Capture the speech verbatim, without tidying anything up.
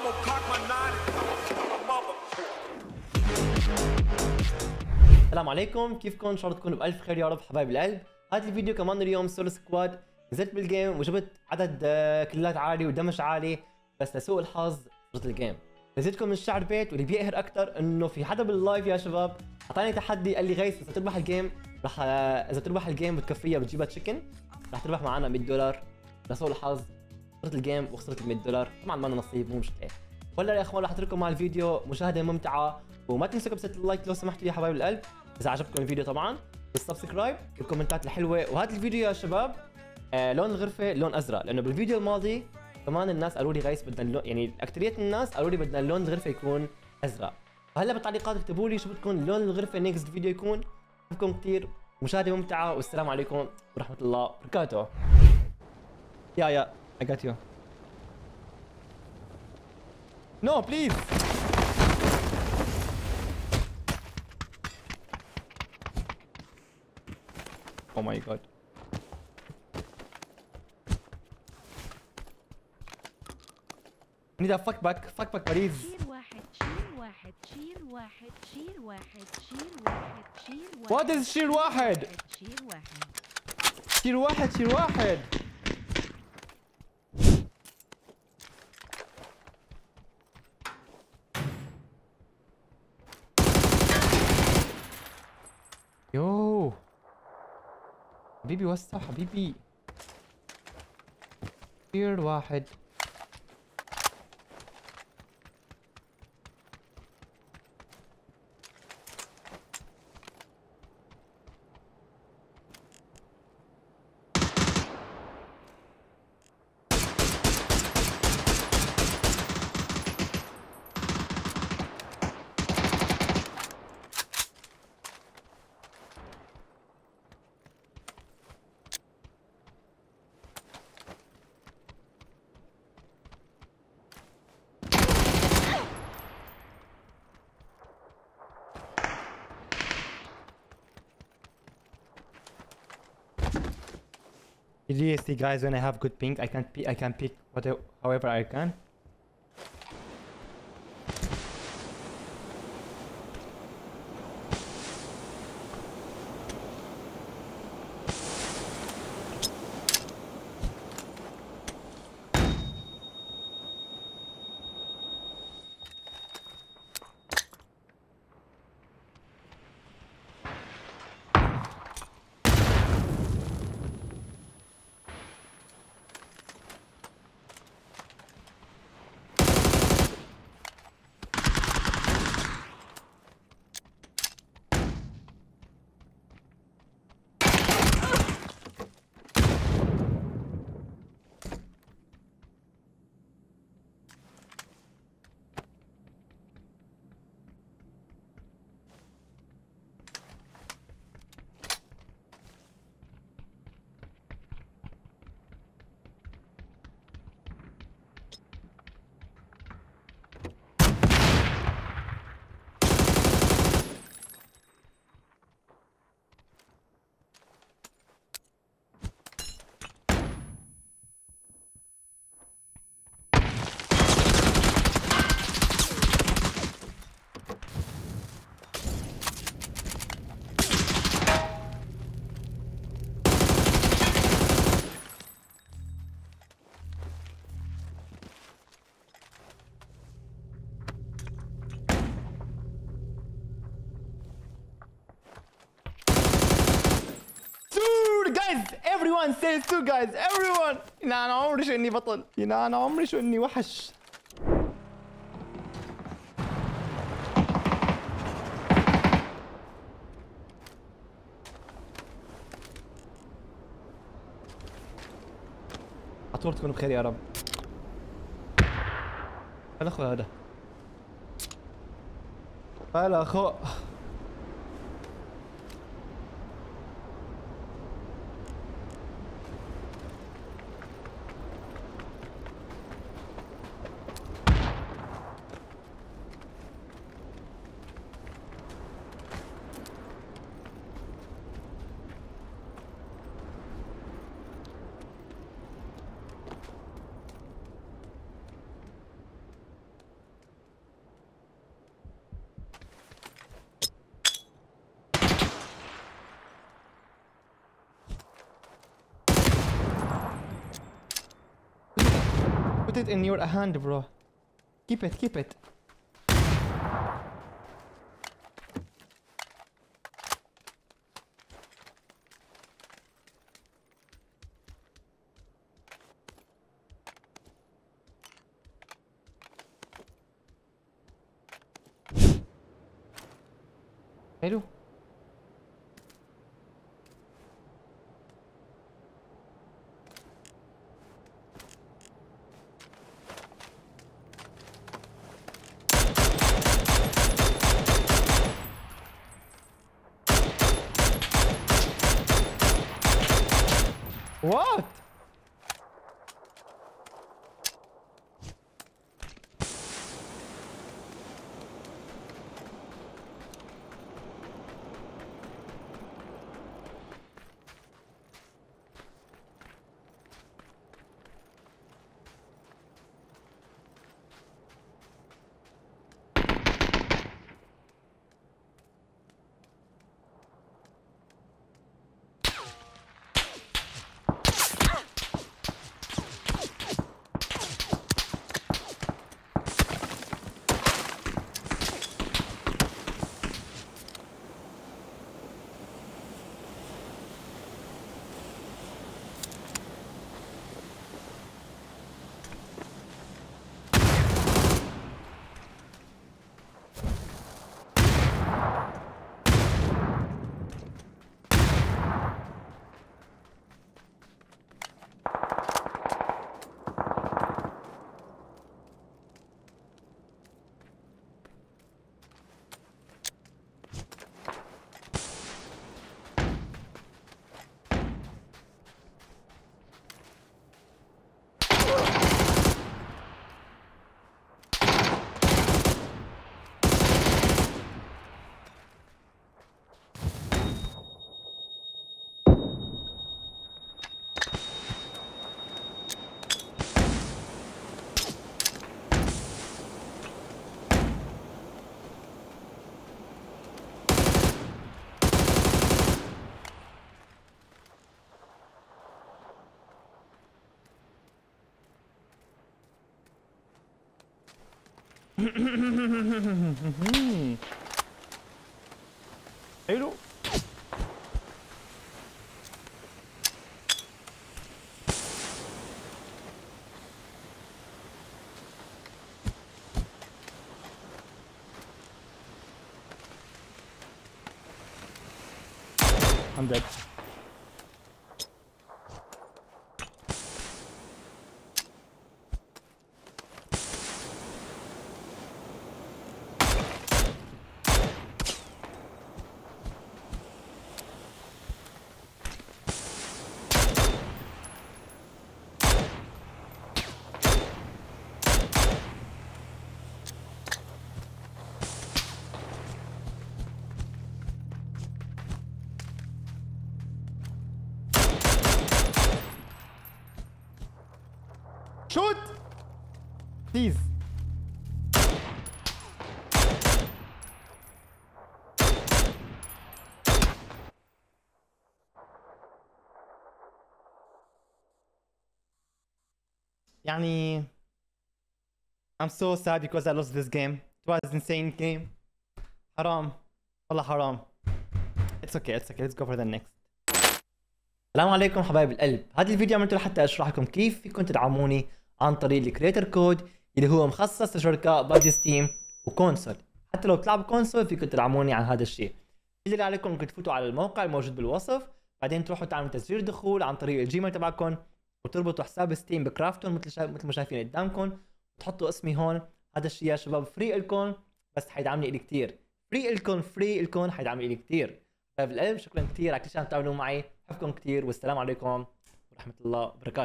السلام عليكم، كيفكم؟ ان شاء الله تكونوا بألف خير يا رب حبايب القلب. هذا الفيديو كمان اليوم سولو سكواد. نزلت بالجيم وجبت عدد كلات عالي ودمج عالي، بس لسوء الحظ خسرت الجيم. نزلتكم من الشعر بيت، واللي بيقهر اكثر انه في حدا باللايف يا شباب اعطاني تحدي، قال لي غيث اذا تربح الجيم رح اذا تربح الجيم بتكفيها بتجيبها تشيكن رح تربح معنا مية دولار. لسوء الحظ خسرت الجيم وخسرت ال مية دولار، طبعا ما لنا نصيب مو مشكله. ولا يا اخوان رح اترككم مع الفيديو مشاهده ممتعه، وما تنسوا كبسه اللايك لو سمحتوا يا حبايب القلب اذا عجبكم الفيديو طبعا، والسبسكرايب والكومنتات الحلوه. وهذا الفيديو يا شباب آه لون الغرفه لون ازرق، لانه بالفيديو الماضي كمان الناس قالوا لي غيث بدنا اللون، يعني اكثريه الناس قالوا لي بدنا لون الغرفه يكون ازرق. فهلا بالتعليقات اكتبوا لي شو بدكم لون الغرفه نيكست فيديو يكون. بحبكم كثير، مشاهده ممتعه، والسلام عليكم ورحمه الله وبركاته. يا يا I got you. No please. Oh my god. need a fuck back, fuck back please. شيل واحد شيل واحد شيل واحد شيل واحد شيل واحد شيل واحد. What is شيل واحد؟ شيل واحد شيل واحد شيل واحد. يو حبيبي وسع حبيبي. شيل واحد. You see guys, when I have good ping I can pick I can pick whatever however I can. Everyone says too guys, everyone. لا انا عمري شو اني بطل، لا انا عمري شو اني وحش. عطول تكونوا بخير يا رب. هلا اخو هذا. هلا اخو. Put it in your hand, bro. Keep it, keep it. حلو. What? حلو. I'm dead. Shoot! Please. يعني I'm so sad because I lost this game. It was an insane game. حرام. والله حرام. It's okay, it's okay. Let's go for the next. السلام عليكم حبايب القلب. هذا الفيديو عملته لحتى اشرح لكم كيف فيكم تدعموني عن طريق الكريتر كود اللي هو مخصص لشركاء ببجي ستيم وكونسول. حتى لو بتلعبوا كونسول فيكم تدعموني عن هذا الشيء. اللي عليكم انكم تفوتوا على الموقع الموجود بالوصف، بعدين تروحوا تعملوا تسجيل دخول عن طريق الجيميل تبعكم وتربطوا حساب ستيم بكرافتون مثل شا... مثل ما شايفين قدامكم، وتحطوا اسمي هون. هذا الشيء يا شباب فري لكم، بس حيدعمني الي كثير. فري لكم فري لكم حيدعمني الي كثير. حبايب القلب شكرا كثير على كل شيء عم تعملوا معي، بحبكم كثير والسلام عليكم ورحمة الله وبركاته.